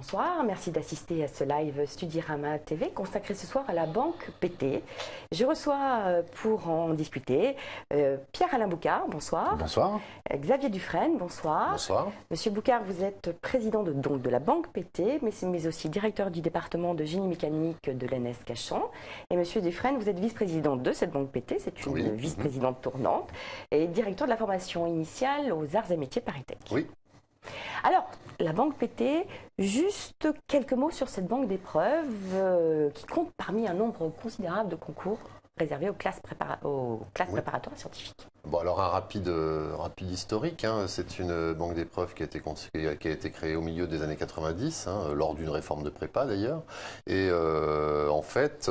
bonsoir. Merci d'assister à ce live Studirama TV consacré ce soir à la banque PT. Je reçois pour en discuter Pierre-Alain Boucard, bonsoir. Bonsoir. Xavier Dufresne, bonsoir. Bonsoir. Monsieur Boucard, vous êtes président de la banque PT, mais aussi directeur du département de génie mécanique de l'ENS Cachan. Et monsieur Dufresne, vous êtes vice-président de cette banque PT, c'est une vice-présidente tournante, et directeur de la formation initiale aux arts et métiers Paris-Tech. Oui. Alors, la banque PT, juste quelques mots sur cette banque d'épreuves qui compte parmi un nombre considérable de concours réservés aux classes préparatoires scientifiques. Bon, alors un rapide historique, hein. C'est une banque d'épreuves qui a été créée au milieu des années 90, hein, lors d'une réforme de prépa d'ailleurs. Et en fait,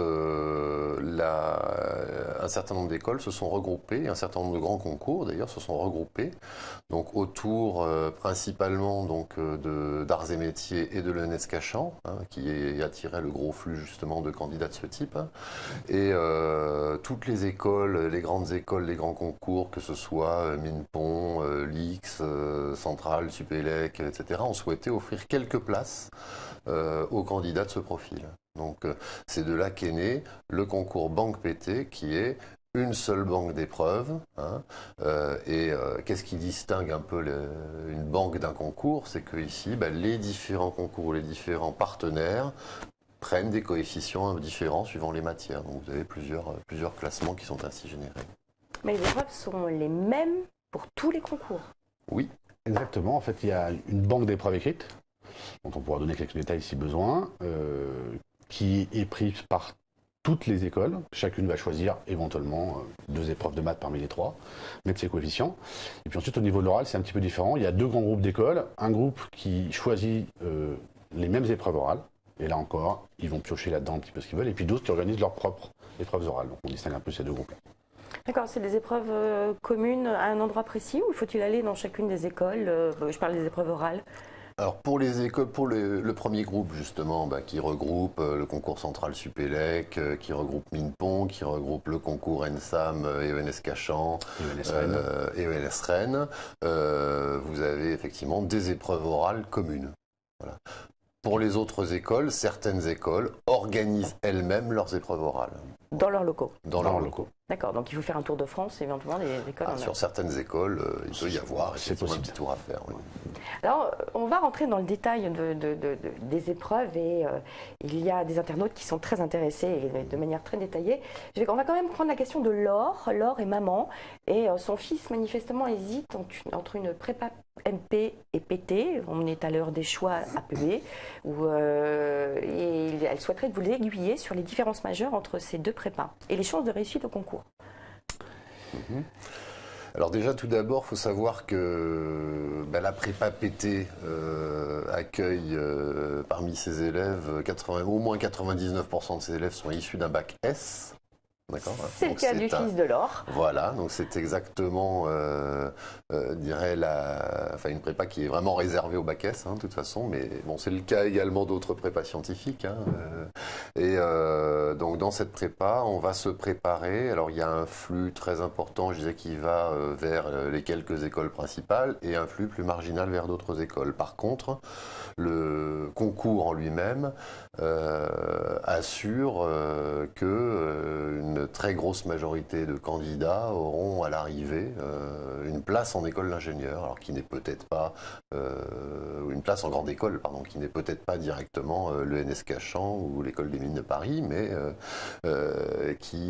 un certain nombre d'écoles se sont regroupées, un certain nombre de grands concours d'ailleurs se sont regroupés, donc autour principalement d'arts et métiers et de l'ENS Cachan, hein, qui attirait le gros flux justement de candidats de ce type. Et toutes les écoles, les grandes écoles, les grands concours, que ce soit Minpon, l'IX, Centrale, Supélec, etc., ont souhaité offrir quelques places aux candidats de ce profil. Donc c'est de là qu'est né le concours Banque PT, qui est une seule banque d'épreuves. Hein, qu'est-ce qui distingue un peu une banque d'un concours? C'est que ici, les différents concours, les différents partenaires prennent des coefficients différents suivant les matières. Donc vous avez plusieurs classements qui sont ainsi générés. Mais les épreuves sont les mêmes pour tous les concours? Oui. Exactement. En fait, il y a une banque d'épreuves écrites, dont on pourra donner quelques détails si besoin, qui est prise par toutes les écoles. Chacune va choisir éventuellement 2 épreuves de maths parmi les 3, mettre ses coefficients. Et puis ensuite, au niveau de l'oral, c'est un petit peu différent. Il y a 2 grands groupes d'écoles. Un groupe qui choisit les mêmes épreuves orales. Et là encore, ils vont piocher là-dedans un petit peu ce qu'ils veulent. Et puis d'autres qui organisent leurs propres épreuves orales. Donc on distingue un peu ces 2 groupes-là. D'accord, c'est des épreuves communes à un endroit précis ou faut-il aller dans chacune des écoles? Je parle des épreuves orales. Alors pour les écoles, pour le premier groupe justement, qui regroupe le concours central Supélec, qui regroupe Minpon, qui regroupe le concours ENSAM et ENS Cachan et ENS Rennes, vous avez effectivement des épreuves orales communes. Voilà. Pour les autres écoles, certaines écoles organisent elles-mêmes leurs épreuves orales. Dans leurs locaux? Dans leurs locaux. D'accord, donc il faut faire un tour de France, éventuellement, des écoles. Sur certaines écoles, il peut y avoir un petit tour à faire. Oui. Alors, on va rentrer dans le détail des épreuves et il y a des internautes qui sont très intéressés et de manière très détaillée. On va quand même prendre la question de Laure. Laure est maman et son fils manifestement hésite entre une prépa MP et PT. On est à l'heure des choix APB et elle souhaiterait que vous l'aiguilliez sur les différences majeures entre ces 2 prépas et les chances de réussite au concours. Alors déjà, tout d'abord, il faut savoir que la prépa PT accueille parmi ses élèves, au moins 99% de ses élèves sont issus d'un bac S. C'est le cas du fils de Laure. Voilà, donc c'est exactement, une prépa qui est vraiment réservée au bac S, de toute façon, mais bon, c'est le cas également d'autres prépas scientifiques. Donc dans cette prépa, on va se préparer. Alors il y a un flux très important, je disais, qui va vers les quelques écoles principales et un flux plus marginal vers d'autres écoles. Par contre, le concours en lui-même assure qu'une très grosse majorité de candidats auront à l'arrivée une place en école d'ingénieur, alors qui n'est peut-être pas une place en grande école, pardon, qui n'est peut-être pas directement l'ENS Cachan ou l'école des mines de Paris, mais qui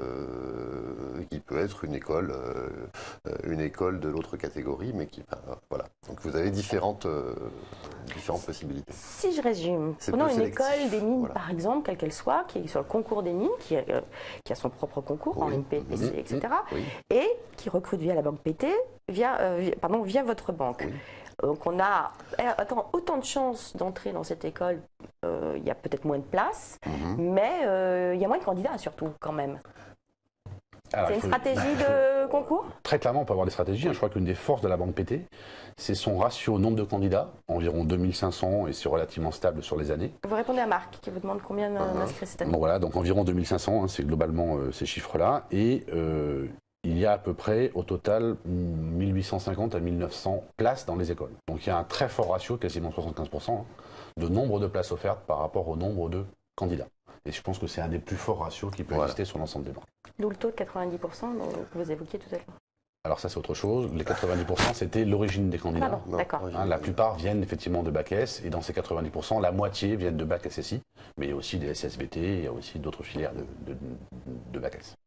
peut être une école de l'autre catégorie, mais voilà. Donc vous avez différentes possibilités. Si je résume, prenons une école des mines, par exemple, quelle qu'elle soit, qui est sur le concours des mines, qui a son propre concours en MP, PC, etc., et qui recrute via la banque PT, via votre banque. Oui. Donc on a autant de chances d'entrer dans cette école, il y a peut-être moins de places, mais il y a moins de candidats surtout quand même. C'est une stratégie de concours? Très clairement, on peut avoir des stratégies. Je crois qu'une des forces de la banque PT, c'est son ratio nombre de candidats, environ 2500, et c'est relativement stable sur les années. Vous répondez à Marc, qui vous demande combien d'inscrits cette année. Bon, voilà, donc environ 2500, c'est globalement ces chiffres-là. Et il y a à peu près au total 1850 à 1900 places dans les écoles. Donc il y a un très fort ratio, quasiment 75%, hein, de nombre de places offertes par rapport au nombre de candidats. Et je pense que c'est un des plus forts ratios qui peut exister sur l'ensemble des bancs. D'où le taux de 90% que vous évoquiez tout à l'heure. Alors ça c'est autre chose, les 90% c'était l'origine des candidats. Pardon, d'accord. La plupart viennent effectivement de Bac S, et dans ces 90%, la moitié viennent de Bac SSI, mais il y a aussi des SSVT, il y a aussi d'autres filières de Bac S.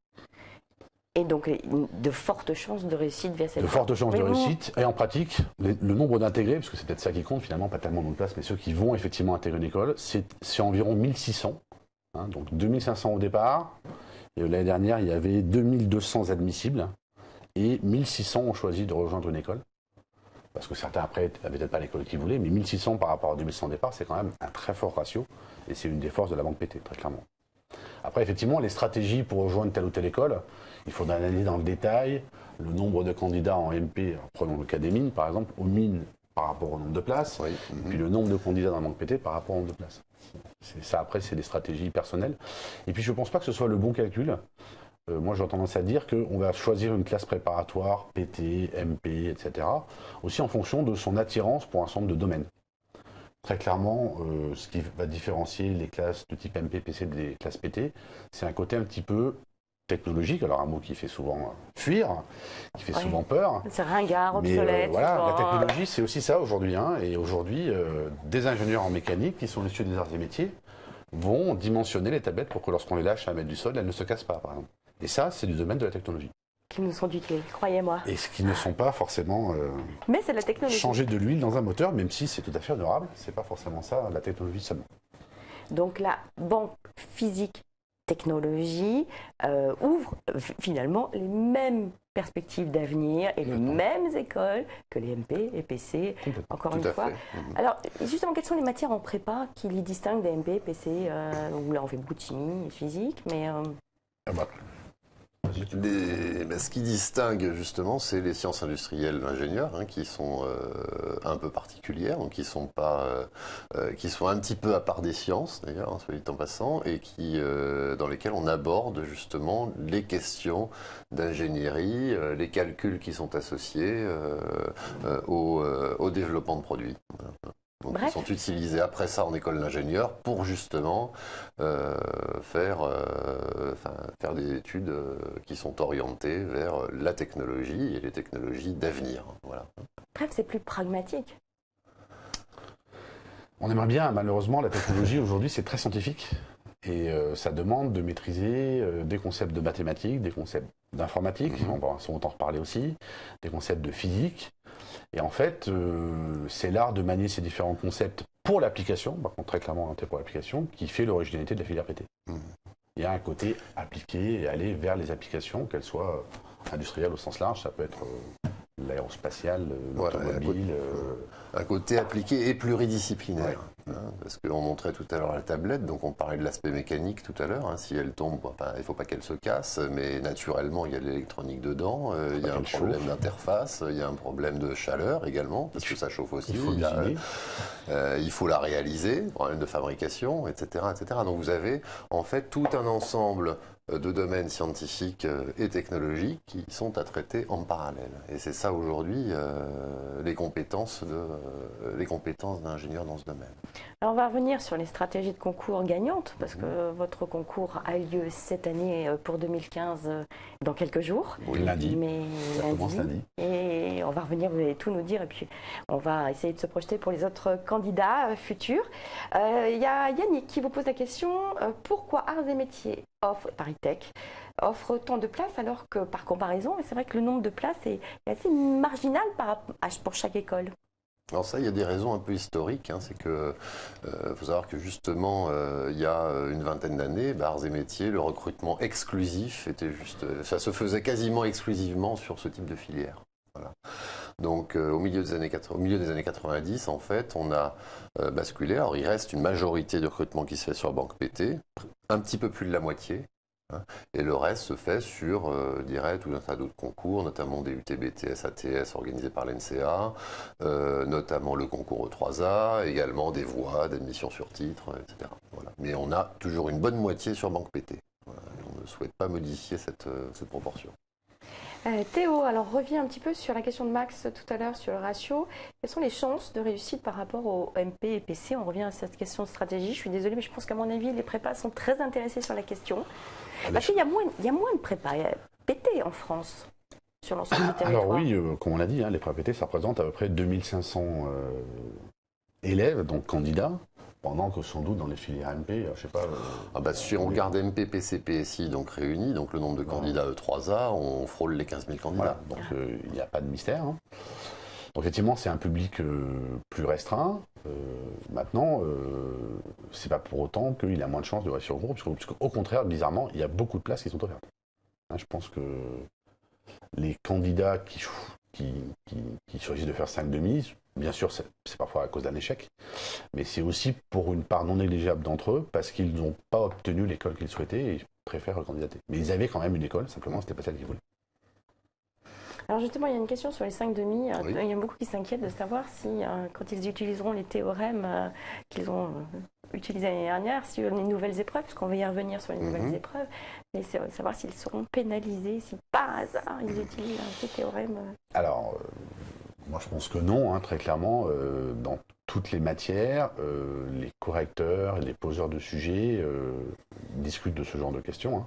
Et donc, de fortes chances de réussite via cette... De fortes chances de réussite. Et en pratique, le nombre d'intégrés, parce que c'est peut-être ça qui compte finalement, pas tellement de place, mais ceux qui vont effectivement intégrer une école, c'est environ 1600. Hein, donc 2500 au départ. Et l'année dernière, il y avait 2200 admissibles. Et 1600 ont choisi de rejoindre une école. Parce que certains, après, n'avaient peut-être pas l'école qu'ils voulaient. Mais 1600 par rapport à 2100 au départ, c'est quand même un très fort ratio. Et c'est une des forces de la banque PT, très clairement. Après, effectivement, les stratégies pour rejoindre telle ou telle école, il faudra analyser dans le détail le nombre de candidats en MP, prenons le cas des mines par exemple, aux mines par rapport au nombre de places, et puis le nombre de candidats dans la banque PT par rapport au nombre de places. Ça, après, c'est des stratégies personnelles. Et puis, je ne pense pas que ce soit le bon calcul. Moi, j'ai tendance à dire qu'on va choisir une classe préparatoire, PT, MP, etc., aussi en fonction de son attirance pour un certain nombre de domaines. Très clairement, ce qui va différencier les classes de type MP, PC des classes PT, c'est un côté un petit peu technologique, alors un mot qui fait souvent fuir, qui fait souvent peur. C'est ringard, obsolète. Voilà, la technologie, c'est aussi ça aujourd'hui. Hein, et aujourd'hui, des ingénieurs en mécanique, qui sont issus des arts et métiers, vont dimensionner les tablettes pour que lorsqu'on les lâche à 1 mètre du sol, elles ne se cassent pas, par exemple. Et ça, c'est du domaine de la technologie. Qui nous sont utiles, croyez-moi. Et ce qui ne sont pas forcément mais c'est la technologie. Changer de l'huile dans un moteur, même si c'est tout à fait honorable, c'est pas forcément ça, la technologie seulement. Donc la banque physique technologie ouvre finalement les mêmes perspectives d'avenir et les mêmes écoles que les MP et PC, encore une fois. Alors, justement, quelles sont les matières en prépa qui les distinguent des MP, PC où là, on fait beaucoup de chimie et physique, mais... Ce qui distingue justement, c'est les sciences industrielles ingénieurs, hein, qui sont un peu particulières, donc qui sont un petit peu à part des sciences d'ailleurs, hein, soit dit en passant, et dans lesquelles on aborde justement les questions d'ingénierie, les calculs qui sont associés au développement de produits. Donc, ils sont utilisés après ça en école d'ingénieur pour justement faire des études qui sont orientées vers la technologie et les technologies d'avenir. Voilà. Bref, c'est plus pragmatique. On aimerait bien, malheureusement, la technologie aujourd'hui, c'est très scientifique. Et ça demande de maîtriser des concepts de mathématiques, des concepts d'informatique, on va sans autant reparler aussi, des concepts de physique. Et en fait, c'est l'art de manier ces différents concepts pour l'application, par contre très clairement pour l'application, qui fait l'originalité de la filière PT. Il y a un côté appliqué et aller vers les applications, qu'elles soient industrielles au sens large, ça peut être l'aérospatiale, l'automobile. Un côté appliqué et pluridisciplinaire. Hein, parce qu'on montrait tout à l'heure la tablette, donc on parlait de l'aspect mécanique tout à l'heure. Hein, si elle tombe, il ne faut pas qu'elle se casse, mais naturellement, il y a de l'électronique dedans. Il y a un problème d'interface, il y a un problème de chaleur également, parce que ça chauffe aussi. Il faut la réaliser, problème de fabrication, etc., etc. Donc vous avez en fait tout un ensemble de domaines scientifiques et technologiques qui sont à traiter en parallèle. Et c'est ça aujourd'hui les compétences d'ingénieurs dans ce domaine. Alors on va revenir sur les stratégies de concours gagnantes, parce que votre concours a lieu cette année pour 2015 dans quelques jours. Oui, lundi. Ça commence lundi. Et on va revenir, vous allez tout nous dire, et puis on va essayer de se projeter pour les autres candidats futurs. Il y a Yannick qui vous pose la question, pourquoi Arts et Métiers ParisTech offre tant de places alors que par comparaison, c'est vrai que le nombre de places est assez marginal pour chaque école? Alors ça, il y a des raisons un peu historiques. Hein. C'est que faut savoir que justement, il y a une vingtaine d'années, Arts et Métiers, le recrutement exclusif ça se faisait quasiment exclusivement sur ce type de filière. Voilà. Donc au milieu des années 90, en fait, on a basculé. Alors il reste une majorité de recrutement qui se fait sur Banque PT, un petit peu plus de la moitié. Et le reste se fait sur, tout un tas d'autres concours, notamment des UT, BTS, ATS organisés par l'NCA, notamment le concours E3A, également des voies d'admission sur titre, etc. Voilà. Mais on a toujours une bonne moitié sur Banque PT. Voilà. On ne souhaite pas modifier cette proportion. Théo, alors reviens un petit peu sur la question de Max tout à l'heure sur le ratio. Quelles sont les chances de réussite par rapport au MP et PC? On revient à cette question de stratégie. Je suis désolée, mais je pense qu'à mon avis, les prépas sont très intéressés sur la question. Parce qu'il y a moins de prépas PT en France sur l'ensemble du territoire. Alors oui, comme on l'a dit, les prépas PT, ça représente à peu près 2500 élèves, donc candidats. Pendant que sans doute dans les filières MP, je sais pas... si on regarde MP, PC, PSI donc réunis, donc le nombre de candidats E3A, on frôle les 15 000 candidats. Voilà, donc il n'y a pas de mystère. Donc effectivement, c'est un public plus restreint. Maintenant, c'est pas pour autant qu'il a moins de chances de réussir au groupe, parce qu'au contraire, bizarrement, il y a beaucoup de places qui sont offertes. Je pense que les candidats qui choisissent de faire 5,5, bien sûr, c'est parfois à cause d'un échec, mais c'est aussi pour une part non négligeable d'entre eux, parce qu'ils n'ont pas obtenu l'école qu'ils souhaitaient et préfèrent candidater. Mais ils avaient quand même une école, simplement, c'était pas celle qu'ils voulaient. Alors justement, il y a une question sur les 5,5. Oui. Il y a beaucoup qui s'inquiètent de savoir si, quand ils utiliseront les théorèmes qu'ils ont utilisés l'année dernière, sur les nouvelles épreuves, puisqu'on va y revenir sur les nouvelles épreuves, mais c'est savoir s'ils seront pénalisés, si par hasard ils utilisent ces théorèmes. Alors, moi je pense que non, très clairement. Dans toutes les matières, les correcteurs et les poseurs de sujets discutent de ce genre de questions.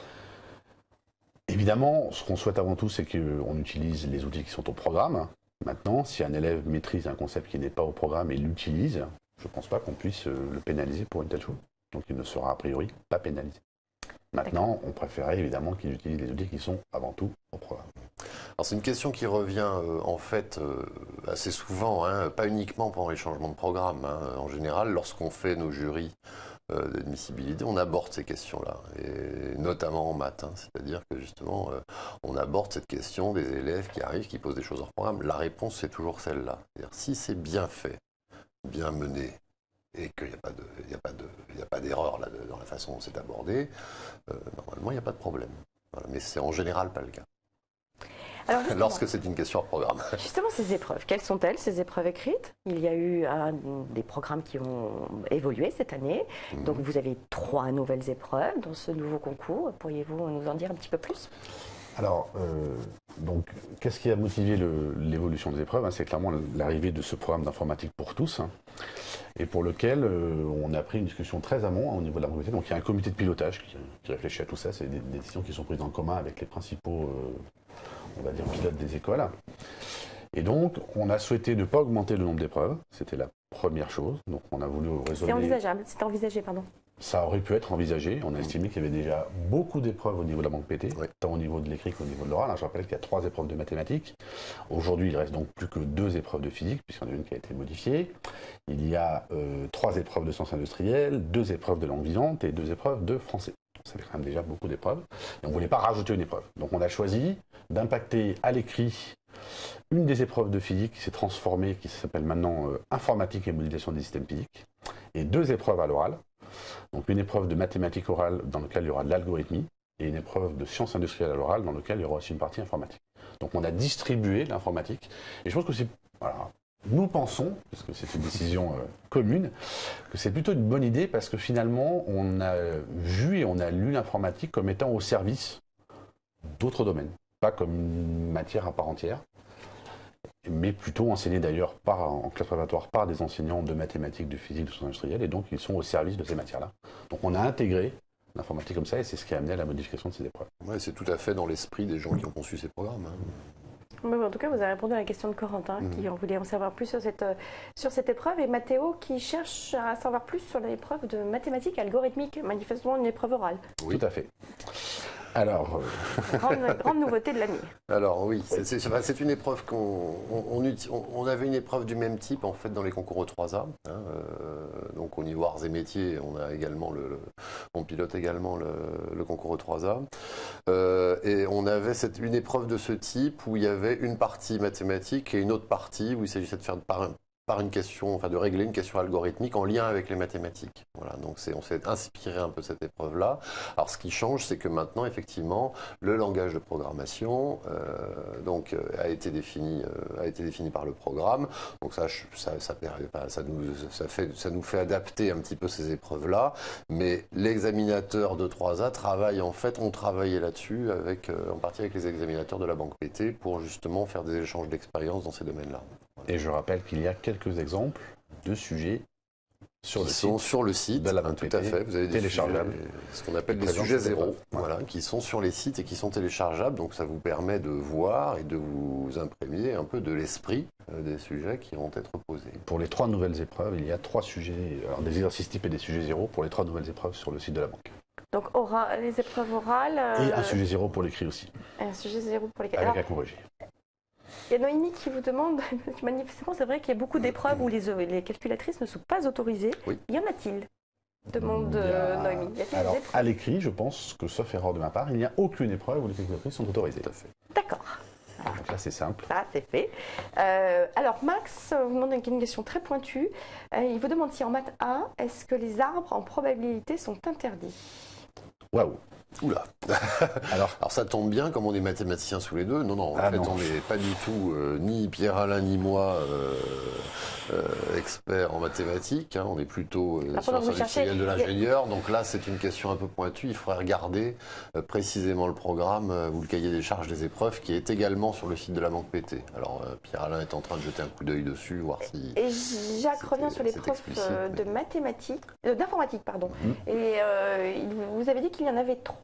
Évidemment, ce qu'on souhaite avant tout, c'est qu'on utilise les outils qui sont au programme. Maintenant, si un élève maîtrise un concept qui n'est pas au programme et l'utilise, je ne pense pas qu'on puisse le pénaliser pour une telle chose. Donc il ne sera a priori pas pénalisé. Maintenant, on préférait évidemment qu'ils utilisent les outils qui sont avant tout au programme. Alors c'est une question qui revient en fait assez souvent, pas uniquement pendant les changements de programme. En général, lorsqu'on fait nos jurys d'admissibilité, on aborde ces questions-là, et notamment en maths, c'est-à-dire que justement, on aborde cette question des élèves qui arrivent, qui posent des choses hors programme. La réponse, c'est toujours celle-là. C'est-à-dire, si c'est bien fait, bien mené, et qu'il n'y a pas d'erreur dans la façon dont c'est abordé, normalement, il n'y a pas de problème. Voilà. Mais c'est en général pas le cas. Alors lorsque c'est une question hors programme. Justement, ces épreuves, quelles sont-elles, ces épreuves écrites? Il y a eu des programmes qui ont évolué cette année. Donc vous avez 3 nouvelles épreuves dans ce nouveau concours. Pourriez-vous nous en dire un petit peu plus? Alors, qu'est-ce qui a motivé l'évolution des épreuves? C'est clairement l'arrivée de ce programme d'informatique pour tous, et pour lequel on a pris une discussion très amont au niveau de la communauté. Donc il y a un comité de pilotage qui réfléchit à tout ça. C'est des décisions qui sont prises en commun avec les principaux on va dire pilotes des écoles. Et donc, on a souhaité ne pas augmenter le nombre d'épreuves. C'était la première chose. Donc, on a voulu raisonner... C'était envisagé, pardon. Ça aurait pu être envisagé. On a estimé qu'il y avait déjà beaucoup d'épreuves au niveau de la banque PT, tant au niveau de l'écrit qu'au niveau de l'oral. Je rappelle qu'il y a 3 épreuves de mathématiques. Aujourd'hui, il reste donc plus que 2 épreuves de physique, puisqu'il y en a une qui a été modifiée. Il y a 3 épreuves de sciences industrielles, 2 épreuves de langue vivante et 2 épreuves de français. Ça fait quand même déjà beaucoup d'épreuves. Et on ne voulait pas rajouter une épreuve. Donc on a choisi d'impacter à l'écrit une des épreuves de physique qui s'est transformée, qui s'appelle maintenant informatique et modélisation des systèmes physiques, et 2 épreuves à l'oral. Donc une épreuve de mathématiques orale dans laquelle il y aura de l'algorithmie, et une épreuve de sciences industrielles à l'oral dans laquelle il y aura aussi une partie informatique. Donc on a distribué l'informatique. Et je pense que c'est... Voilà, nous pensons, parce que c'est une décision commune, que c'est plutôt une bonne idée parce que finalement, on a vu et on a lu l'informatique comme étant au service d'autres domaines. Pas comme une matière à part entière, mais plutôt enseignée d'ailleurs en classe préparatoire par des enseignants de mathématiques, de physique, de sciences industrielles, et donc ils sont au service de ces matières-là. Donc on a intégré l'informatique comme ça, et c'est ce qui a amené à la modification de ces épreuves. Ouais, c'est tout à fait dans l'esprit des gens qui ont conçu ces programmes. Mais en tout cas, vous avez répondu à la question de Corentin, qui voulait en savoir plus sur cette épreuve, et Mathéo qui cherche à savoir plus sur l'épreuve de mathématiques algorithmiques, manifestement une épreuve orale. Oui, tout à fait. Alors, grande nouveauté de l'année. Alors oui, c'est une épreuve on avait une épreuve du même type en fait dans les concours E3A. Donc au niveau arts et métiers, on a également on pilote également le concours E3A. Et on avait une épreuve de ce type où il y avait une partie mathématique et une autre partie où il s'agissait de faire par une question, enfin de régler une question algorithmique en lien avec les mathématiques. Voilà, donc on s'est inspiré un peu de cette épreuve-là. Alors ce qui change, c'est que maintenant, effectivement, le langage de programmation a été défini par le programme. Donc ça nous fait adapter un petit peu ces épreuves-là. Mais l'examinateur de 3A ont travaillé là-dessus, en partie avec les examinateurs de la banque PT, pour justement faire des échanges d'expériences dans ces domaines-là. Voilà. Et je rappelle qu'il y a quelques exemples de sujets sur le site de la banque PT, tout à fait. Vous avez des téléchargeables, ce qu'on appelle des sujets zéro, voilà, qui sont sur les sites et qui sont téléchargeables. Donc ça vous permet de voir et de vous imprégner un peu de l'esprit des sujets qui vont être posés. Pour les 3 nouvelles épreuves, il y a 3 sujets, alors des exercices types et des sujets zéro pour les 3 nouvelles épreuves sur le site de la banque. Donc les épreuves orales. Et un sujet zéro pour l'écrit aussi. Un sujet zéro pour l'écrit. Avec un corrigé. Il y a Noémie qui vous demande, manifestement, c'est vrai qu'il y a beaucoup d'épreuves où les calculatrices ne sont pas autorisées. Oui. Y en a-t-il? Demande Noémie. Alors, à l'écrit, je pense que, sauf erreur de ma part, il n'y a aucune épreuve où les calculatrices sont autorisées. Tout à fait. D'accord. Donc là, c'est simple. Ça, c'est fait. Alors, Max vous demande une question très pointue. Il vous demande si en maths 1, est-ce que les arbres en probabilité sont interdits? Waouh! Oula. Alors ça tombe bien, comme on est mathématiciens sous les deux. Non, en fait, on n'est pas du tout, ni Pierre-Alain ni moi, experts en mathématiques. Hein. On est plutôt sur l'industriel de l'ingénieur. Donc là, c'est une question un peu pointue. Il faudrait regarder précisément le programme ou le cahier des charges des épreuves qui est également sur le site de la banque PT. Alors Pierre-Alain est en train de jeter un coup d'œil dessus, voir si... Et Jacques revient sur l'épreuve de mathématiques, d'informatique, pardon. Et vous avez dit qu'il y en avait 3.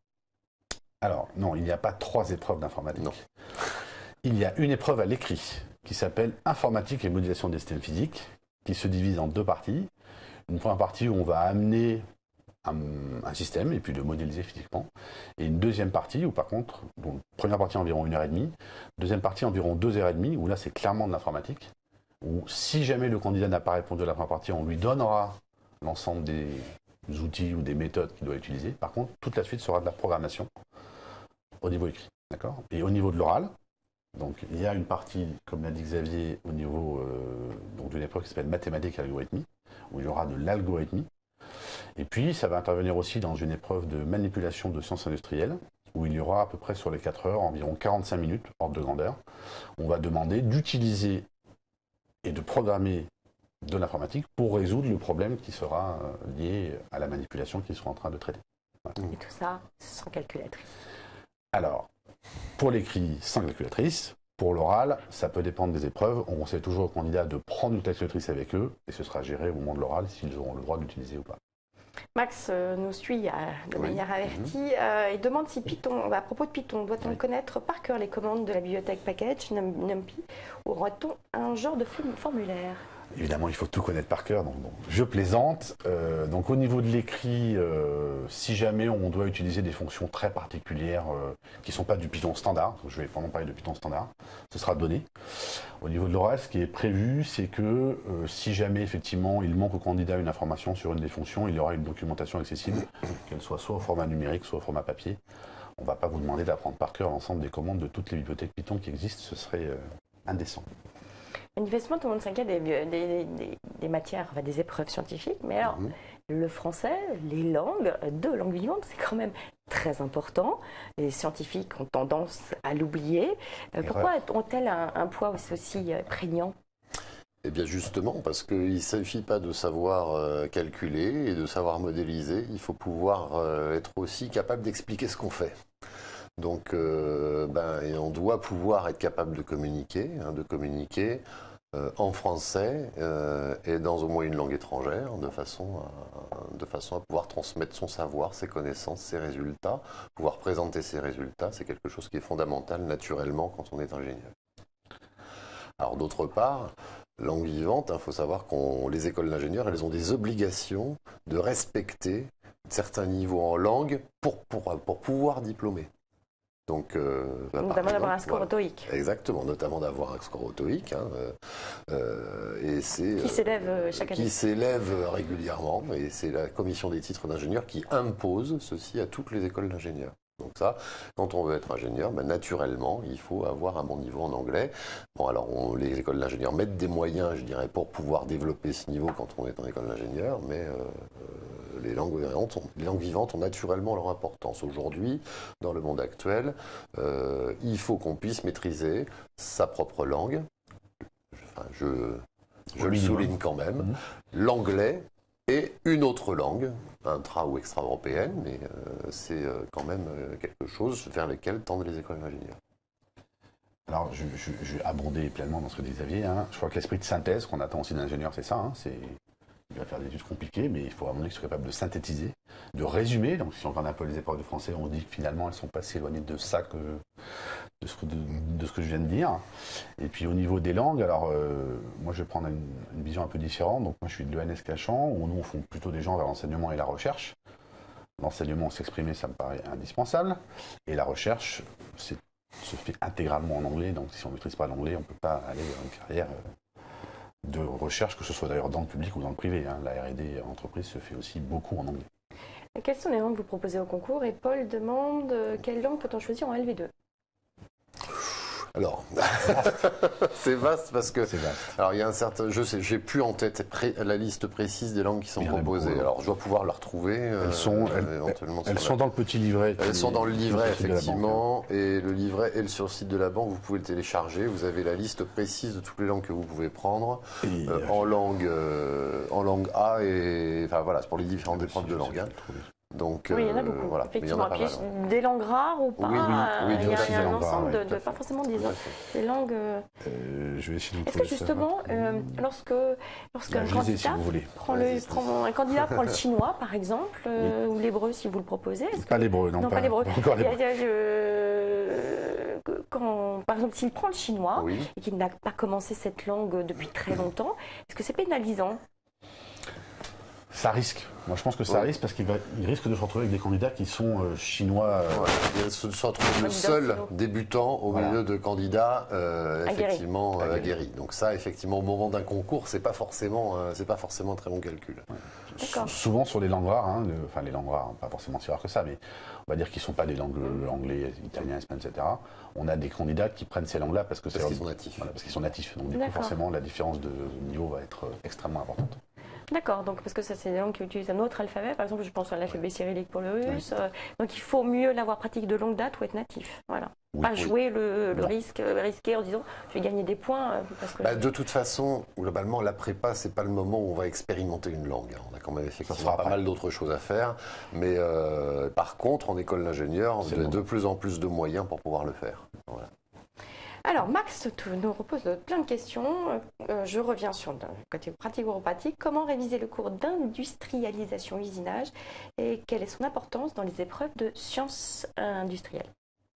Alors, non, il n'y a pas 3 épreuves d'informatique. Non. Il y a une épreuve à l'écrit qui s'appelle Informatique et modélisation des systèmes physiques, qui se divise en 2 parties. Une première partie où on va amener un système et puis le modéliser physiquement. Et une deuxième partie où, par contre, donc, première partie environ 1h30, deuxième partie environ 2h30, où là, c'est clairement de l'informatique. Où si jamais le candidat n'a pas répondu à la première partie, on lui donnera l'ensemble des outils ou des méthodes qu'il doit utiliser. Par contre, toute la suite sera de la programmation au niveau écrit. D'accord ? Et au niveau de l'oral, donc il y a une partie, comme l'a dit Xavier, au niveau d'une épreuve qui s'appelle mathématiques et algorithmie, où il y aura de l'algorithmie. Et puis, ça va intervenir aussi dans une épreuve de manipulation de sciences industrielles, où il y aura à peu près sur les 4 heures, environ 45 minutes, ordre de grandeur. On va demander d'utiliser et de programmer de l'informatique pour résoudre le problème qui sera lié à la manipulation qu'ils sont en train de traiter. Voilà. Et tout ça sans calculatrice. Alors, pour l'écrit, sans calculatrice. Pour l'oral, ça peut dépendre des épreuves. On conseille toujours aux candidats de prendre une calculatrice avec eux et ce sera géré au moment de l'oral s'ils auront le droit de l'utiliser ou pas. Max nous suit de manière avertie. Il demande si Python, à propos de Python, doit-on connaître par cœur les commandes de la bibliothèque package, NumPy, ou aura-t-on un genre de formulaire? Évidemment, il faut tout connaître par cœur, donc bon, je plaisante. Donc au niveau de l'écrit, si jamais on doit utiliser des fonctions très particulières qui ne sont pas du Python standard, je vais vraiment parler de Python standard, ce sera donné. Au niveau de l'oral, ce qui est prévu, c'est que si jamais effectivement il manque au candidat une information sur une des fonctions, il y aura une documentation accessible, qu'elle soit au format numérique, soit au format papier. On ne va pas vous demander d'apprendre par cœur l'ensemble des commandes de toutes les bibliothèques Python qui existent, ce serait indécent. Manifestement, tout le monde s'inquiète des matières, enfin, des épreuves scientifiques, mais alors, le français, les langues, 2 langues vivantes, c'est quand même très important. Les scientifiques ont tendance à l'oublier. Pourquoi ont-elles un poids aussi prégnant ? Eh bien justement, parce qu'il ne suffit pas de savoir calculer et de savoir modéliser, il faut pouvoir être aussi capable d'expliquer ce qu'on fait. Donc on doit pouvoir être capable de communiquer en français et dans au moins une langue étrangère, de façon à pouvoir transmettre son savoir, ses connaissances, ses résultats, pouvoir présenter ses résultats, c'est quelque chose qui est fondamental naturellement quand on est ingénieur. Alors d'autre part, langue vivante, il faut savoir que les écoles d'ingénieurs, elles ont des obligations de respecter certains niveaux en langue pour pouvoir diplômer. Donc, notamment d'avoir un score TOEIC. Exactement, notamment d'avoir un score TOEIC. Et c'est, qui s'élève chaque année. Qui s'élève régulièrement. Et c'est la commission des titres d'ingénieurs qui impose ceci à toutes les écoles d'ingénieurs. Donc ça, quand on veut être ingénieur, naturellement, il faut avoir un bon niveau en anglais. Bon, alors les écoles d'ingénieurs mettent des moyens, je dirais, pour pouvoir développer ce niveau quand on est en école d'ingénieur, mais les langues vivantes ont naturellement leur importance. Aujourd'hui, dans le monde actuel, il faut qu'on puisse maîtriser sa propre langue. Je le souligne quand même. L'anglais et une autre langue, intra- ou extra-européenne, mais c'est quand même quelque chose vers lequel tendent les écoles d'ingénieurs. Alors, je vais abonder pleinement dans ce que dit Xavier. Je crois que l'esprit de synthèse qu'on attend aussi d'un ingénieur, c'est ça. Il va faire des études compliquées, mais il faut à un moment donné qu'il soit capable de synthétiser, de résumer. Donc, si on regarde un peu les épreuves de français, on dit que finalement, elles ne sont pas si éloignées de ça de ce que je viens de dire. Et puis, au niveau des langues, alors, moi, je vais prendre une vision un peu différente. Donc, moi, je suis de l'ENS Cachan, où nous, on fonde plutôt des gens vers l'enseignement et la recherche. L'enseignement, s'exprimer, ça me paraît indispensable. Et la recherche, se fait intégralement en anglais. Donc, si on ne maîtrise pas l'anglais, on ne peut pas aller vers une carrière de recherche, que ce soit d'ailleurs dans le public ou dans le privé. La R&D entreprise se fait aussi beaucoup en anglais. Et quelles sont les langues que vous proposez au concours? Et Paul demande quelle langue peut-on choisir en LV2? Alors, c'est vaste parce que, alors il y a un certain, je sais, j'ai plus en tête la liste précise des langues qui sont proposées. Alors, je dois pouvoir la retrouver. Elles sont dans le petit livret. Elles sont dans le livret, effectivement, et le livret est sur le site de la banque. Vous pouvez le télécharger. Vous avez la liste précise de toutes les langues que vous pouvez prendre en langue A et, enfin voilà, c'est pour les différentes épreuves de langue. Donc, oui, il y en a beaucoup, voilà. Effectivement. Puis, des langues rares ou pas, il y a un ensemble de pas forcément des langues... je vais essayer de Est-ce que justement, lorsqu'un candidat prend le chinois, par exemple, ou l'hébreu, si vous le proposez... Pas l'hébreu, non, pas l'hébreu. Par exemple, s'il prend le chinois et qu'il n'a pas commencé cette langue depuis très longtemps, est-ce que c'est pénalisant ? Ça risque. Moi, je pense que ça risque parce qu'il risque de se retrouver avec des candidats qui sont chinois. Il se retrouve le seul débutant au milieu de candidats effectivement aguerris. Donc ça, effectivement, au moment d'un concours, c'est pas forcément un très bon calcul. Ouais. Souvent sur les langues rares, les langues rares, pas forcément si rares que ça, mais on va dire qu'ils ne sont pas des langues anglais, italien, espagnol, etc. On a des candidats qui prennent ces langues-là parce qu'ils sont natifs. Voilà, parce qu'ils sont natifs. Donc du coup, forcément, la différence de niveau va être extrêmement importante. D'accord, donc parce que ça c'est des langues qui utilisent un autre alphabet, par exemple je pense à l'alphabet cyrillique pour le russe, donc il faut mieux l'avoir pratiqué de longue date ou être natif, voilà. Pas jouer le risqué en disant je vais gagner des points. Parce que de toute façon, globalement, la prépa, c'est pas le moment où on va expérimenter une langue. On a quand même effectivement pas mal d'autres choses à faire, mais par contre, en école d'ingénieur, on a de plus en plus de moyens pour pouvoir le faire. Voilà. Alors, Max nous repose plein de questions. Je reviens sur le côté pratico-pratique. Comment réviser le cours d'industrialisation usinage et quelle est son importance dans les épreuves de sciences industrielles?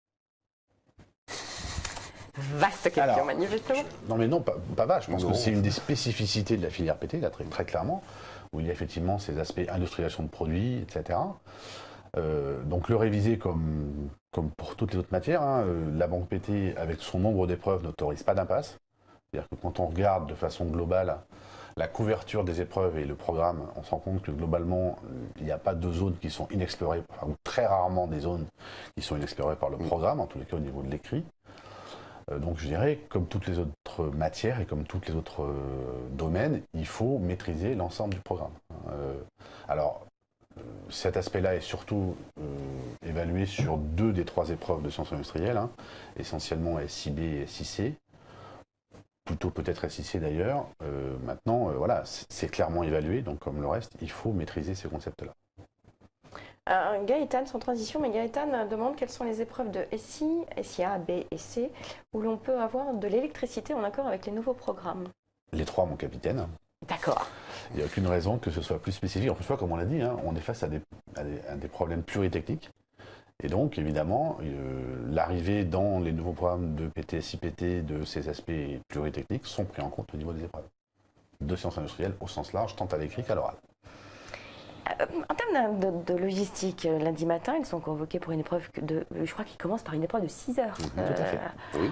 Vaste question, manifestement. Non, pas vache. Je pense que c'est une des spécificités de la filière PT, là, très clairement, où il y a effectivement ces aspects industrialisation de produits, etc. Donc le réviser comme pour toutes les autres matières, la banque PT avec son nombre d'épreuves n'autorise pas d'impasse. C'est-à-dire que quand on regarde de façon globale la couverture des épreuves et le programme, on se rend compte que globalement il n'y a pas de zones qui sont inexplorées, ou très rarement des zones qui sont inexplorées par le programme, en tous les cas au niveau de l'écrit. Donc je dirais, comme toutes les autres matières et comme tous les autres domaines, il faut maîtriser l'ensemble du programme. Alors, cet aspect-là est surtout évalué sur 2 des 3 épreuves de sciences industrielles, essentiellement SIB et SIC, plutôt peut-être SIC d'ailleurs. Maintenant, voilà, c'est clairement évalué, donc comme le reste, il faut maîtriser ces concepts-là. Gaëtan, sans transition, mais Gaëtan demande quelles sont les épreuves de SI, SIA, B et C, où l'on peut avoir de l'électricité en accord avec les nouveaux programmes. Les 3, mon capitaine. D'accord. Il n'y a aucune raison que ce soit plus spécifique. En plus, comme on l'a dit, on est face à des problèmes pluritechniques. Et donc, évidemment, l'arrivée dans les nouveaux programmes de PT, SIPT, de ces aspects pluritechniques sont pris en compte au niveau des épreuves de sciences industrielles au sens large, tant à l'écrit qu'à l'oral. En termes de logistique, lundi matin, ils sont convoqués pour une épreuve je crois qu'ils commencent par une épreuve de 6 heures. Tout à fait. Oui.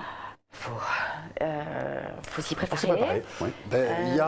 Faut s'y préparer. Oui. Il y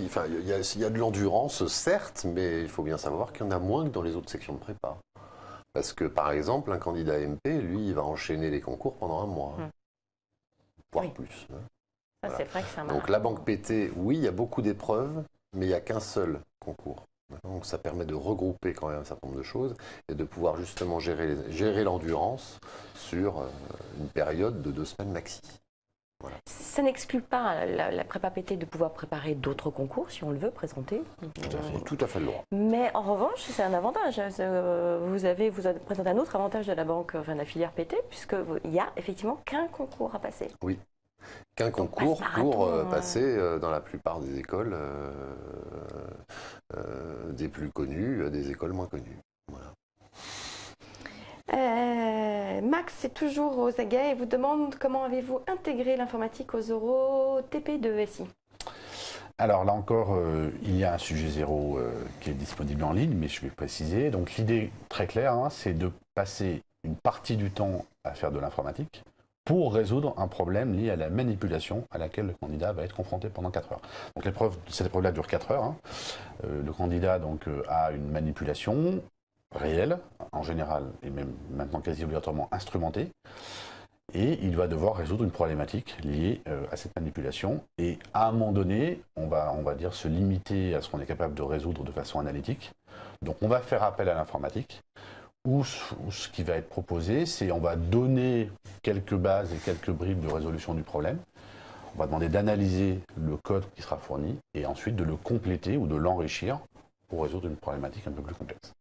a de l'endurance, certes, mais il faut bien savoir qu'il y en a moins que dans les autres sections de prépa. Parce que, par exemple, un candidat MP, lui, il va enchaîner les concours pendant un mois, voire plus. Hein. Ça, voilà. C'est vrai que c'est un Donc la banque PT, oui, il y a beaucoup d'épreuves, mais il n'y a qu'un seul concours. Donc ça permet de regrouper quand même un certain nombre de choses et de pouvoir justement gérer l'endurance sur une période de 2 semaines maxi. Voilà. Ça n'exclut pas la prépa PT de pouvoir préparer d'autres concours si on le veut présenter. Tout à fait le droit. Mais en revanche, c'est un avantage. Vous avez présenté un autre avantage de la banque, enfin de la filière PT, puisqu'il n'y a effectivement qu'un concours à passer. Oui. Qu'un concours pour passer dans la plupart des écoles, des plus connues, des écoles moins connues. Voilà. Max est toujours aux aguets et vous demande comment avez-vous intégré l'informatique aux oraux TP de SI. Alors là encore, il y a un sujet zéro qui est disponible en ligne, mais je vais préciser. Donc l'idée très claire, c'est de passer une partie du temps à faire de l'informatique pour résoudre un problème lié à la manipulation à laquelle le candidat va être confronté pendant 4 heures. Donc cette épreuve-là dure 4 heures. Le candidat donc, a une manipulation réelle, en général, et même maintenant quasi obligatoirement instrumentée, et il va devoir résoudre une problématique liée à cette manipulation. Et à un moment donné, on va dire se limiter à ce qu'on est capable de résoudre de façon analytique. Donc on va faire appel à l'informatique, où ce qui va être proposé, c'est on va donner quelques bases et quelques bribes de résolution du problème. On va demander d'analyser le code qui sera fourni et ensuite de le compléter ou de l'enrichir pour résoudre une problématique un peu plus complexe.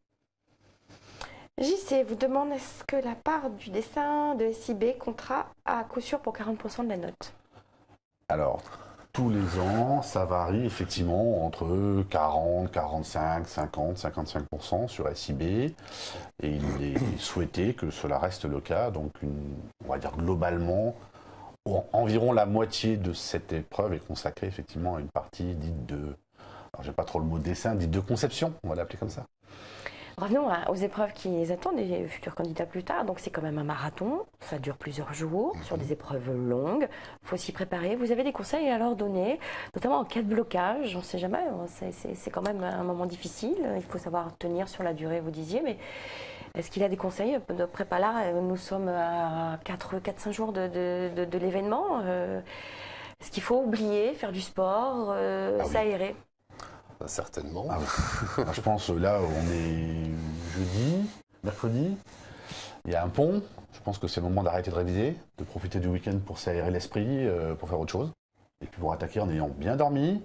JC vous demande est-ce que la part du dessin de SIB comptera à coup sûr pour 40% de la note? Alors, tous les ans, ça varie effectivement entre 40, 45, 50, 55% sur SIB. Et il est souhaité que cela reste le cas. Donc, on va dire globalement, environ la moitié de cette épreuve est consacrée effectivement à une partie dite de, alors j'ai pas trop le mot dessin, dite de conception, on va l'appeler comme ça. Revenons aux épreuves qui les attendent, les futurs candidats plus tard. Donc c'est quand même un marathon, ça dure plusieurs jours, sur des épreuves longues. Il faut s'y préparer. Vous avez des conseils à leur donner, notamment en cas de blocage. On ne sait jamais, c'est quand même un moment difficile. Il faut savoir tenir sur la durée, vous disiez. Mais est-ce qu'il y a des conseils de prépa là? Nous sommes à 4-5 jours de l'événement. Est-ce qu'il faut oublier, faire du sport, s'aérer? Certainement. Ah oui. Je pense là, on est jeudi, mercredi, il y a un pont. Je pense que c'est le moment d'arrêter de réviser, de profiter du week-end pour s'aérer l'esprit, pour faire autre chose. Et puis pour attaquer en ayant bien dormi,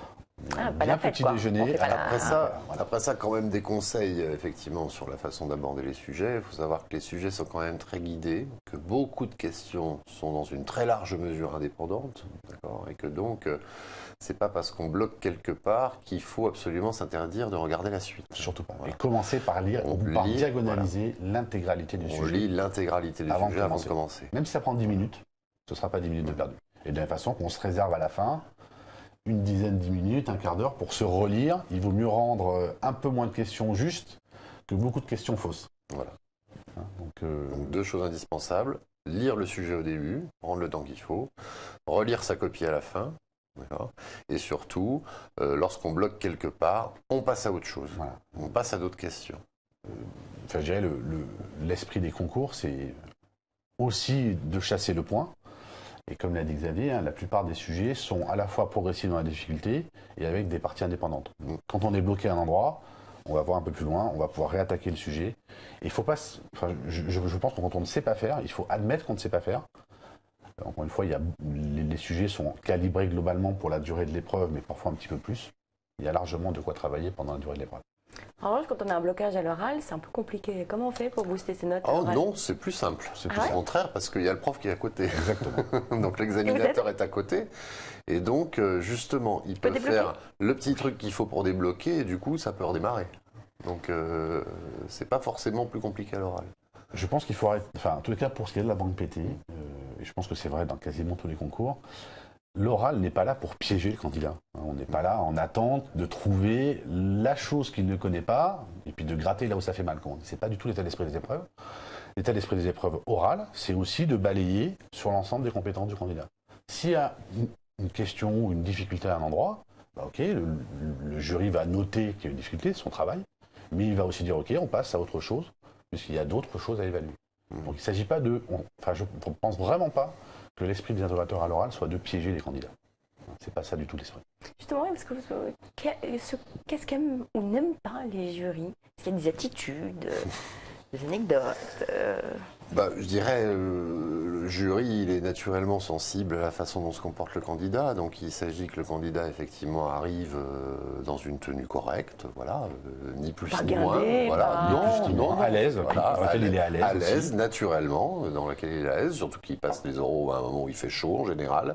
bien petit déjeuner. Après ça, quand même des conseils effectivement sur la façon d'aborder les sujets. Il faut savoir que les sujets sont quand même très guidés, que beaucoup de questions sont dans une très large mesure indépendante, d'accord, et que donc c'est pas parce qu'on bloque quelque part qu'il faut absolument s'interdire de regarder la suite. Surtout pas. Voilà. Et commencer par lire, par diagonaliser l'intégralité du sujet. On lit l'intégralité du sujet avant de commencer. Même si ça prend 10 minutes, ce ne sera pas 10 minutes de perdu. Et de la même façon qu'on se réserve à la fin une dizaine, 10 minutes, un quart d'heure pour se relire. Il vaut mieux rendre un peu moins de questions justes que beaucoup de questions fausses. Voilà. Donc 2 choses indispensables. Lire le sujet au début, prendre le temps qu'il faut, relire sa copie à la fin. Et surtout, lorsqu'on bloque quelque part, on passe à autre chose. Voilà. On passe à d'autres questions. Je dirais l'esprit des concours, c'est aussi de chasser le point. Et comme l'a dit Xavier, la plupart des sujets sont à la fois progressifs dans la difficulté et avec des parties indépendantes. Donc, quand on est bloqué à un endroit, on va voir un peu plus loin, on va pouvoir réattaquer le sujet. Et il faut pas, je pense que quand on ne sait pas faire, il faut admettre qu'on ne sait pas faire. Encore une fois, les sujets sont calibrés globalement pour la durée de l'épreuve, mais parfois un petit peu plus. Il y a largement de quoi travailler pendant la durée de l'épreuve. En revanche, quand on a un blocage à l'oral, c'est un peu compliqué. Comment on fait pour booster ses notes? Oh non, c'est plus simple. C'est plus au contraire, parce qu'il y a le prof qui est à côté. Exactement. Donc l'examinateur est à côté. Et donc, justement, il peut faire le petit truc qu'il faut pour débloquer, et du coup, ça peut redémarrer. Donc, c'est pas forcément plus compliqué à l'oral. Je pense qu'il faut arrêter, enfin, en tous les cas, pour ce qui est de la banque PT, et je pense que c'est vrai dans quasiment tous les concours, l'oral n'est pas là pour piéger le candidat. On n'est pas là en attente de trouver la chose qu'il ne connaît pas et puis de gratter là où ça fait mal. Ce n'est pas du tout l'état d'esprit des épreuves. L'état d'esprit des épreuves orales, c'est aussi de balayer sur l'ensemble des compétences du candidat. S'il y a une question ou une difficulté à un endroit, ok, le jury va noter qu'il y a une difficulté, c'est son travail, mais il va aussi dire ok, on passe à autre chose puisqu'il y a d'autres choses à évaluer. Donc il ne s'agit pas de... je ne pense vraiment pas que l'esprit des interrogateurs à l'oral soit de piéger les candidats. C'est pas ça du tout l'esprit. Justement, parce que qu'est-ce qu'aiment ou n'aiment pas les jurys? Est-ce qu'il y a des attitudes, des anecdotes Je dirais, le jury, il est naturellement sensible à la façon dont se comporte le candidat. Donc il s'agit que le candidat, effectivement, arrive dans une tenue correcte, voilà, ni plus pas ni moins. Voilà. Non, à l'aise, voilà, dans laquelle il est à l'aise. À l'aise, naturellement, dans laquelle il est à l'aise, surtout qu'il passe les oraux à un moment où il fait chaud, en général.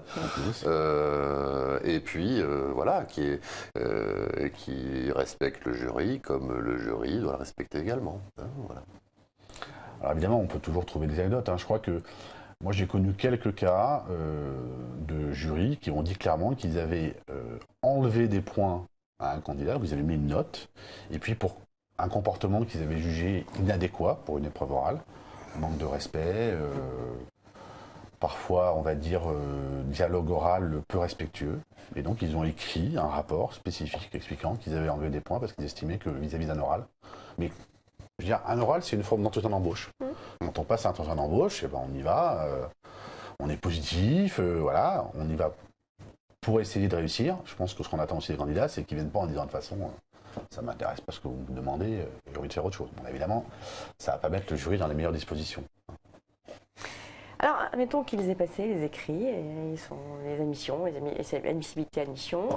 Et puis, voilà, qui respecte le jury comme le jury doit le respecter également. Voilà. Alors évidemment, on peut toujours trouver des anecdotes. Je crois que moi, j'ai connu quelques cas de jurys qui ont dit clairement qu'ils avaient enlevé des points à un candidat, vous avez mis une note, et puis pour un comportement qu'ils avaient jugé inadéquat pour une épreuve orale, manque de respect, parfois, on va dire, dialogue oral peu respectueux. Et donc, ils ont écrit un rapport spécifique expliquant qu'ils avaient enlevé des points parce qu'ils estimaient que vis-à-vis d'un oral. Mais je veux dire, un oral, c'est une forme d'entretien d'embauche. Quand on passe à un entretien d'embauche, on y va, on est positif, voilà, on y va pour essayer de réussir. Je pense que ce qu'on attend aussi des candidats, c'est qu'ils ne viennent pas en disant de toute façon, ça ne m'intéresse pas ce que vous me demandez, j'ai envie de faire autre chose. Bon, évidemment, ça ne va pas mettre le jury dans les meilleures dispositions. Alors, admettons qu'ils aient passé les écrits, et ils sont les admissions, les admissibilités admissions.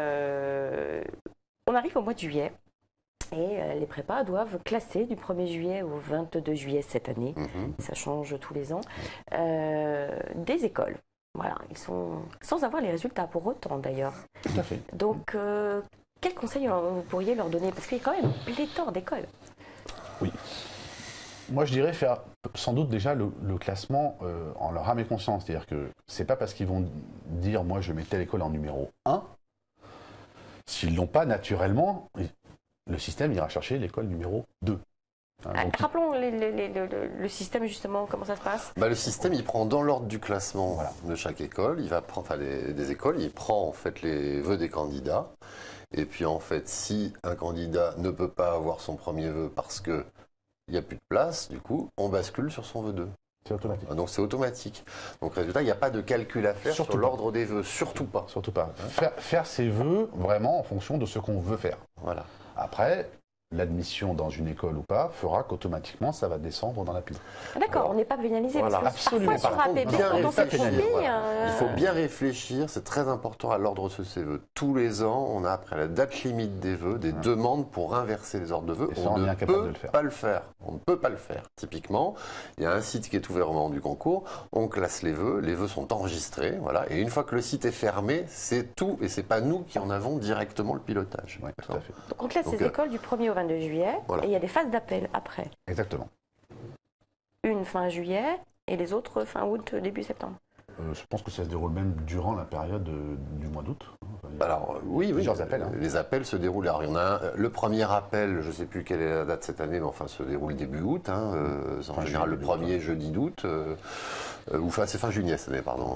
On arrive au mois de juillet. Et les prépas doivent classer du 1er juillet au 22 juillet cette année, ça change tous les ans, des écoles. Voilà, ils sont sans avoir les résultats pour autant d'ailleurs. Tout à fait. Donc, quels conseils vous pourriez leur donner? Parce qu'il y a quand même pléthore d'écoles. Oui. Moi, je dirais faire sans doute déjà le classement en leur âme et conscience. C'est-à-dire que c'est pas parce qu'ils vont dire « moi, je mets telle école en numéro 1 », s'ils ne l'ont pas naturellement, le système ira chercher l'école numéro 2. Rappelons le système justement, comment ça se passe? Le système, il prend dans l'ordre du classement de chaque école, il va prendre, des écoles, il prend en fait les vœux des candidats. Et puis en fait, si un candidat ne peut pas avoir son premier vœu parce qu'il n'y a plus de place, du coup, on bascule sur son vœu 2. C'est automatique. Donc c'est automatique. Donc résultat, il n'y a pas de calcul à faire sur l'ordre des vœux, surtout pas. Surtout pas. Faire ses vœux vraiment en fonction de ce qu'on veut faire. Voilà. Après, l'admission dans une école ou pas fera qu'automatiquement ça va descendre dans la pile. D'accord, on n'est pas pénalisé. Voilà. Parce que Absolument. parfois sur APB, quand on fait pénaliser, Il faut bien réfléchir, c'est très important à l'ordre de ces vœux. Tous les ans, on a après la date limite des vœux, des demandes pour inverser les ordres de vœux. On ne peut pas le faire. On ne peut pas le faire. Typiquement, il y a un site qui est ouvert au moment du concours, on classe les vœux sont enregistrés, voilà. Et une fois que le site est fermé, c'est tout, et c'est pas nous qui en avons directement le pilotage. Oui, tout à fait. Donc on classe ces écoles du 1er au 22 juillet. Voilà. Et il y a des phases d'appel après. Exactement. Une fin juillet et les autres fin août, début septembre. Je pense que ça se déroule même durant la période du mois d'août. Alors oui, appels, les appels se déroulent. Alors il y en a le premier appel, je ne sais plus quelle est la date cette année, mais enfin se déroule début août. En général le premier jeudi d'août. C'est fin juillet cette année, pardon.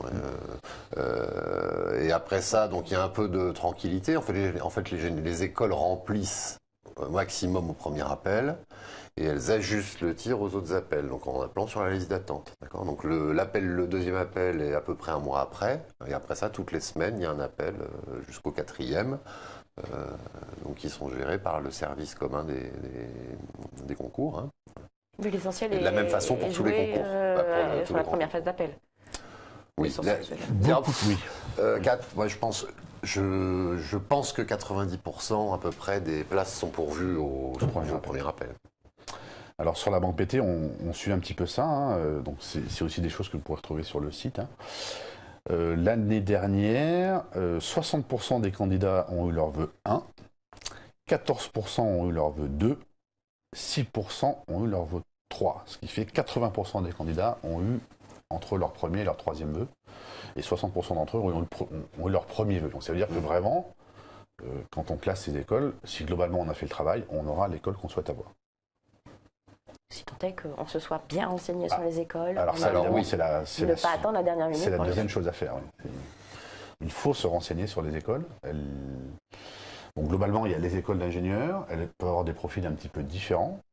Et après ça, donc il y a un peu de tranquillité. En fait, les écoles remplissent au maximum au premier appel et elles ajustent le tir aux autres appels, donc en appelant sur la liste d'attente. Donc le deuxième appel est à peu près un mois après, et après ça, toutes les semaines, il y a un appel jusqu'au 4e, donc qui sont gérés par le service commun des concours. Mais l'essentiel est de la même façon pour tous les concours. Sur la première phase d'appel. Oui, oui. Moi, je pense que 90% à peu près des places sont pourvues au premier appel. Alors sur la banque PT, on suit un petit peu ça, donc c'est aussi des choses que vous pourrez retrouver sur le site. L'année dernière, 60% des candidats ont eu leur vœu 1, 14% ont eu leur vœu 2, 6% ont eu leur vœu 3, ce qui fait 80% des candidats ont eu entre leur premier et leur troisième vœu, et 60% d'entre eux ont eu leur premier vœu. Donc ça veut dire que vraiment, quand on classe ces écoles, si globalement on a fait le travail, on aura l'école qu'on souhaite avoir. Si tant est qu'on se soit bien renseigné sur les écoles. Alors oui, c'est ne pas attendre la dernière minute. C'est la deuxième chose à faire. Oui. Il faut se renseigner sur les écoles. Donc globalement, il y a les écoles d'ingénieurs. Elles peuvent avoir des profils un petit peu différents.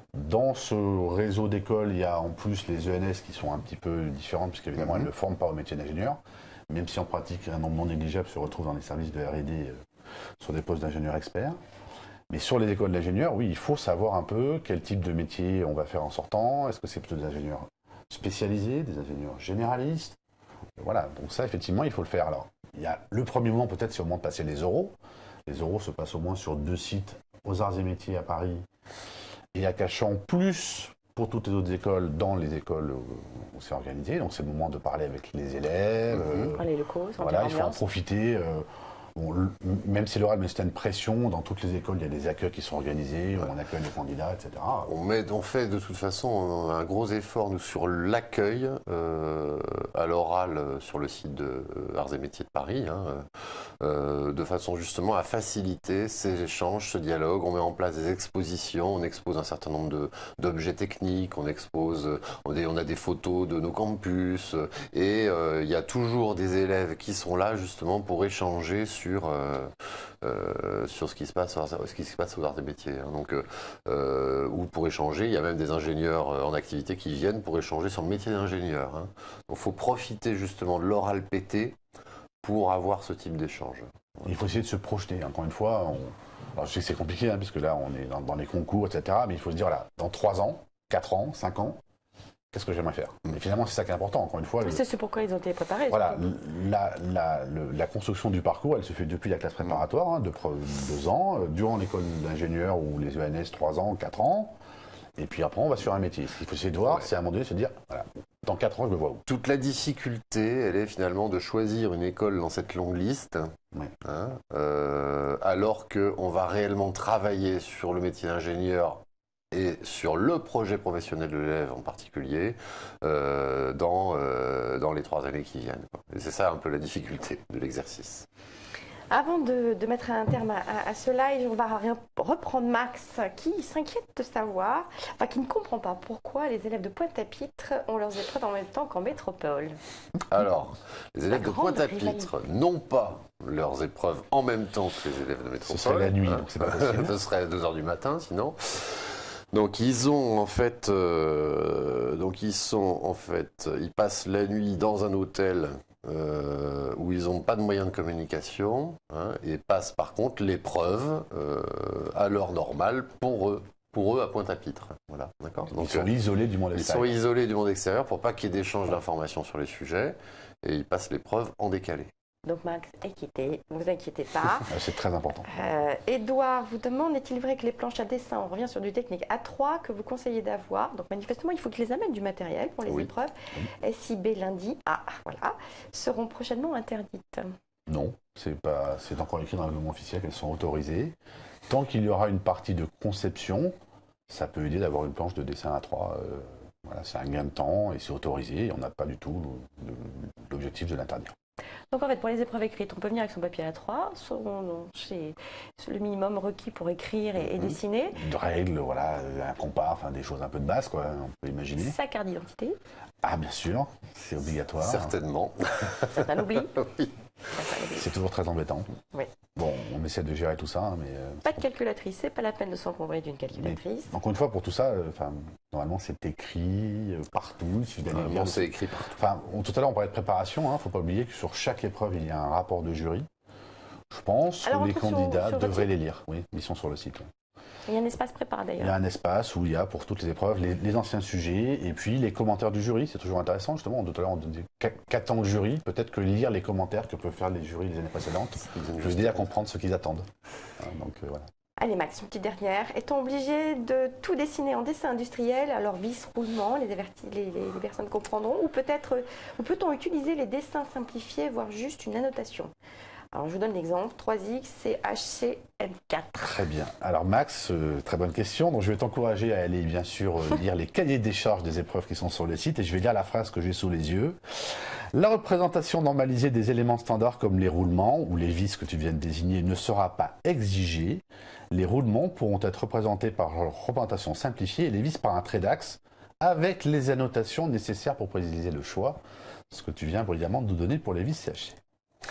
Dans ce réseau d'écoles, il y a en plus les ENS qui sont un petit peu différentes, puisqu'évidemment, elles ne forment pas au métier d'ingénieur, même si en pratique, un nombre non négligeable se retrouve dans les services de R&D sur des postes d'ingénieurs experts. Mais sur les écoles d'ingénieurs, oui, il faut savoir un peu quel type de métier on va faire en sortant. Est-ce que c'est plutôt des ingénieurs spécialisés, des ingénieurs généralistes? Voilà, donc ça, effectivement, il faut le faire. Alors, il y a le premier moment, peut-être, c'est au moment de passer les oraux. Les oraux se passent au moins sur 2 sites, aux Arts et Métiers à Paris et à Cachan, plus pour toutes les autres écoles, dans les écoles où c'est organisé. Donc, c'est le moment de parler avec les élèves. Les locaux, voilà, il faut en profiter. Bon, même si l'oral met une pression, dans toutes les écoles, il y a des accueils qui sont organisés, où on accueille les candidats, etc. On fait de toute façon un gros effort nous, sur l'accueil à l'oral sur le site de Arts et Métiers de Paris, de façon justement à faciliter ces échanges, ce dialogue. On met en place des expositions, on expose un certain nombre d'objets techniques, on a des photos de nos campus, et il y a toujours des élèves qui sont là justement pour échanger sur ce qui se passe aux Arts et Métiers. Donc, ou pour échanger, il y a même des ingénieurs en activité qui viennent pour échanger sur le métier d'ingénieur. Donc il faut profiter justement de l'oral PT pour avoir ce type d'échange. Il faut essayer de se projeter. Encore une fois, alors je sais que c'est compliqué, puisque là on est dans les concours, etc. Mais il faut se dire, voilà, dans 3 ans, 4 ans, 5 ans, qu'est-ce que j'aimerais faire? Et finalement, c'est ça qui est important, encore une fois. C'est ce pourquoi ils ont été préparés. Voilà, la construction du parcours, elle se fait depuis la classe préparatoire, de 2 ans, durant l'école d'ingénieur ou les ENS, 3 ans, 4 ans. Et puis après, on va sur un métier. Ce qu'il faut essayer de voir, c'est à un moment donné se dire, voilà, dans 4 ans, je me vois où. Toute la difficulté, elle est finalement de choisir une école dans cette longue liste, alors qu'on va réellement travailler sur le métier d'ingénieur et sur le projet professionnel de l'élève en particulier, dans les 3 années qui viennent. Et c'est ça un peu la difficulté de l'exercice. Avant de mettre un terme à ce live, on va reprendre Max, qui s'inquiète de savoir, qui ne comprend pas pourquoi les élèves de Pointe-à-Pitre ont leurs épreuves en même temps qu'en métropole. Alors, les élèves de Pointe-à-Pitre n'ont pas leurs épreuves en même temps que les élèves de métropole. Ce serait la nuit, donc c'est pas possible. Ce serait à 2 h du matin, sinon. Donc ils passent la nuit dans un hôtel où ils n'ont pas de moyens de communication, et passent par contre l'épreuve à l'heure normale pour eux à Pointe-à-Pitre. Voilà, d'accord. Donc, ils sont isolés du monde extérieur. Ils sont isolés du monde extérieur pour pas qu'il y ait d'échange d'informations sur les sujets, et ils passent l'épreuve en décalé. Donc Max, ne vous inquiétez pas. C'est très important. Édouard vous demande, est-il vrai que les planches à dessin, on revient sur du technique A3 que vous conseillez d'avoir, donc manifestement il faut qu'ils amènent du matériel pour les épreuves, SIB lundi, seront prochainement interdites? Non, c'est encore écrit dans le règlement officiel qu'elles sont autorisées. Tant qu'il y aura une partie de conception, ça peut aider d'avoir une planche de dessin A3. Voilà, c'est un gain de temps et c'est autorisé et on n'a pas du tout l'objectif de l'interdire. Donc en fait, pour les épreuves écrites, on peut venir avec son papier A3, c'est le minimum requis pour écrire et dessiner. De règles, voilà, un compas, des choses un peu de base, quoi, on peut imaginer. Sa carte d'identité. Ah bien sûr, c'est obligatoire. Certainement. On oublie. Oui. C'est toujours très embêtant. Oui. Bon, on essaie de gérer tout ça, mais... Pas de calculatrice, c'est pas la peine de s'encombrer d'une calculatrice. Mais, encore une fois, pour tout ça, normalement c'est écrit partout. C'est écrit partout. Tout à l'heure on parlait de préparation, faut pas oublier que sur chaque épreuve il y a un rapport de jury. Je pense que les candidats devraient les lire. Oui, ils sont sur le site. Il y a un espace préparé d'ailleurs. Il y a un espace où il y a pour toutes les épreuves les anciens sujets et puis les commentaires du jury. C'est toujours intéressant justement. Tout à l'heure on dit qu'attend le jury. Peut-être que lire les commentaires que peuvent faire les jurys des années précédentes peut aider à comprendre ce qu'ils attendent. Donc voilà. Allez Max, une petite dernière. Est-on obligé de tout dessiner en dessin industriel, alors vis, roulement, les personnes comprendront, ou peut-on utiliser les dessins simplifiés, voire juste une annotation? Alors je vous donne l'exemple, 3X, c'est HCM4. Très bien. Alors Max, très bonne question. Donc je vais t'encourager à aller bien sûr lire les cahiers des charges des épreuves qui sont sur le site et je vais lire la phrase que j'ai sous les yeux. La représentation normalisée des éléments standards comme les roulements ou les vis que tu viens de désigner ne sera pas exigée. Les roulements pourront être représentés par représentation simplifiée et les vis par un trait d'axe avec les annotations nécessaires pour préciser le choix. Ce que tu viens brillamment de nous donner pour les vis CHC.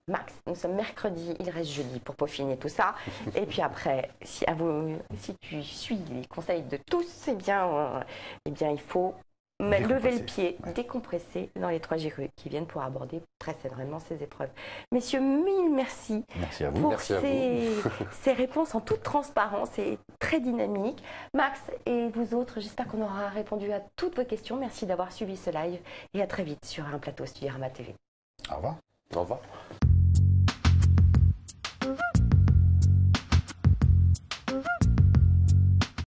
Max, nous sommes mercredi, il reste jeudi pour peaufiner tout ça. Et puis après, si tu suis les conseils de tous, eh bien il faut lever le pied, décompresser dans les 3 GRU qui viennent pour aborder très sereinement ces épreuves. Messieurs, mille merci, merci à vous. pour merci ces réponses en toute transparence et très dynamiques. Max et vous autres, j'espère qu'on aura répondu à toutes vos questions. Merci d'avoir suivi ce live et à très vite sur un plateau Studioramma TV. Au revoir. Au revoir.